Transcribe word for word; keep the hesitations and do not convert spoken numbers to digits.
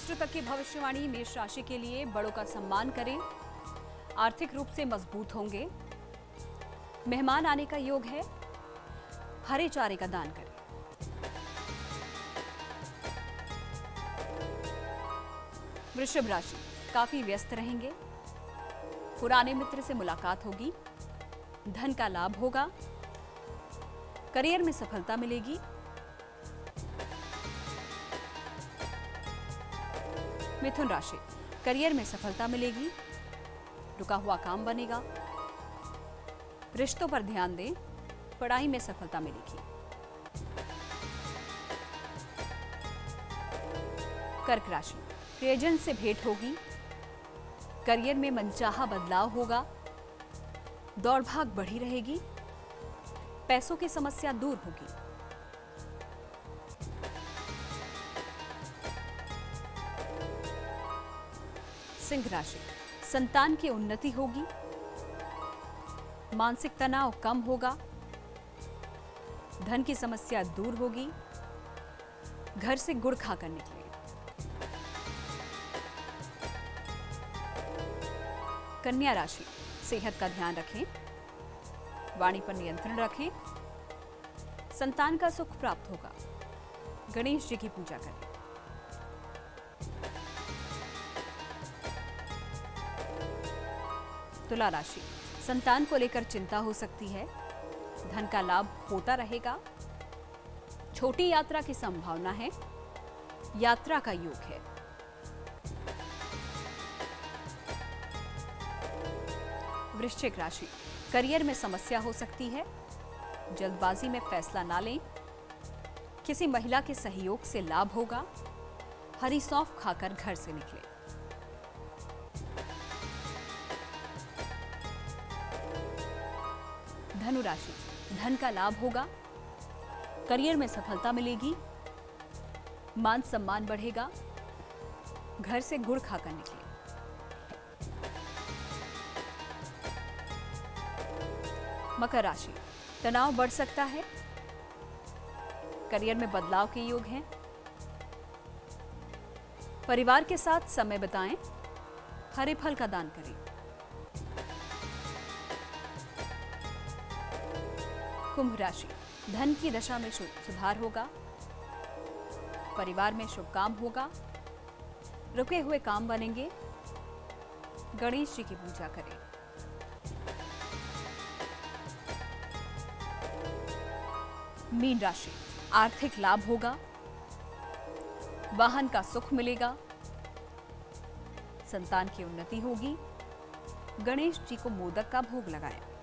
अगस्त तक की भविष्यवाणी। मेष राशि के लिए बड़ों का सम्मान करें, आर्थिक रूप से मजबूत होंगे, मेहमान आने का योग है, हरे चारे का दान करें। वृषभ राशि, काफी व्यस्त रहेंगे, पुराने मित्र से मुलाकात होगी, धन का लाभ होगा, करियर में सफलता मिलेगी। मिथुन राशि, करियर में सफलता मिलेगी, रुका हुआ काम बनेगा, रिश्तों पर ध्यान दें, पढ़ाई में सफलता मिलेगी। कर्क राशि, प्रियजन से भेंट होगी, करियर में मनचाहा बदलाव होगा, दौड़ भाग बढ़ी रहेगी, पैसों की समस्या दूर होगी। सिंह राशि, संतान की उन्नति होगी, मानसिक तनाव कम होगा, धन की समस्या दूर होगी, घर से गुड़ खाकर निकले। कन्या राशि, सेहत का ध्यान रखें, वाणी पर नियंत्रण रखें, संतान का सुख प्राप्त होगा, गणेश जी की पूजा करें। तुला राशि, संतान को लेकर चिंता हो सकती है, धन का लाभ होता रहेगा, छोटी यात्रा की संभावना है, यात्रा का योग है। वृश्चिक राशि, करियर में समस्या हो सकती है, जल्दबाजी में फैसला ना लें, किसी महिला के सहयोग से लाभ होगा, हरी सौंफ खाकर घर से निकलें। धनु राशि, धन का लाभ होगा, करियर में सफलता मिलेगी, मान सम्मान बढ़ेगा, घर से गुड़ खाकर निकले। मकर राशि, तनाव बढ़ सकता है, करियर में बदलाव के योग हैं, परिवार के साथ समय बिताएं, हरे फल का दान करें। कुंभ राशि, धन की दशा में सुधार होगा, परिवार में शुभ काम होगा, रुके हुए काम बनेंगे, गणेश जी की पूजा करें। मीन राशि, आर्थिक लाभ होगा, वाहन का सुख मिलेगा, संतान की उन्नति होगी, गणेश जी को मोदक का भोग लगाएं।